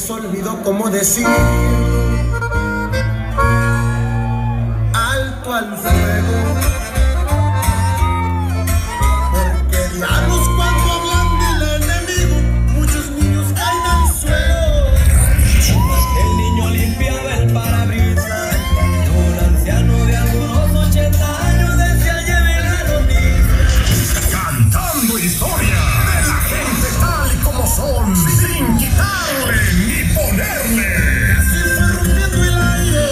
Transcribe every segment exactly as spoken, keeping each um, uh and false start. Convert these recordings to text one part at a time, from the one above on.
les olvidó cómo decir alto al fuego, porque diablos cuando hablan del enemigo, muchos niños caen al suelo. El niño limpiaba el parabrisas, un anciano de algunos ochenta años decía lleve la noticia. Cantando historia de la gente tal y como son, sin quitarle ni ponerle. Así fue rompiendo el aire.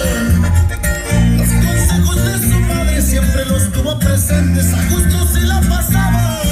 Los consejos de su madre siempre los tuvo presentes, a gusto se la pasaba.